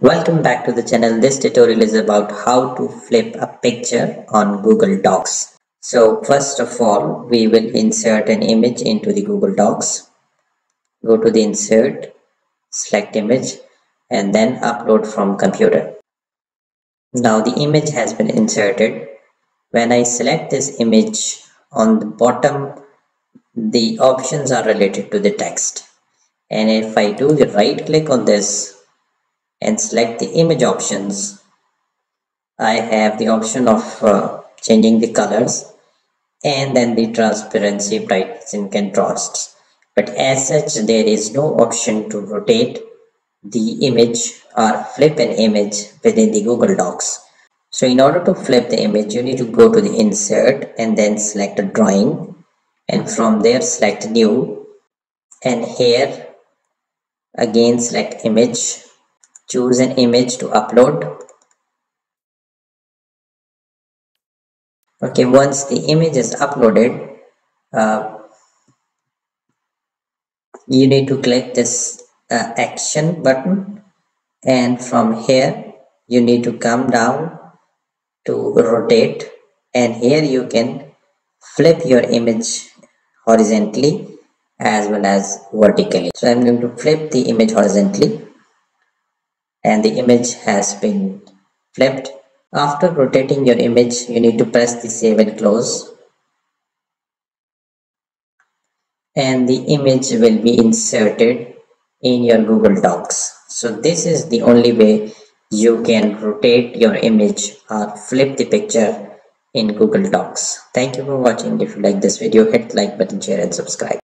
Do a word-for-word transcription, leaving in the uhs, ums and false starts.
Welcome back to the channel. This tutorial is about how to flip a picture on Google Docs. So first of all, we will insert an image into the Google Docs. Go to the insert, select image, and then upload from computer. Now the image has been inserted. When I select this image, on the bottom, the options are related to the text. And if I do the right click on this and select the image options, I have the option of uh, changing the colors and then the transparency, brightness and contrasts. But as such, there is no option to rotate the image or flip an image within the Google Docs. So in order to flip the image, you need to go to the insert and then select a drawing, and from there select new, and here again select image, choose an image to upload. Okay, once the image is uploaded, uh, you need to click this uh, action button, and from here you need to come down to rotate, and here you can flip your image horizontally as well as vertically. So I'm going to flip the image horizontally, and the image has been flipped. After rotating your image, you need to press the save and close, and the image will be inserted in your Google Docs. So this is the only way you can rotate your image or flip the picture in Google Docs. Thank you for watching. If you like this video, hit like button, share and subscribe.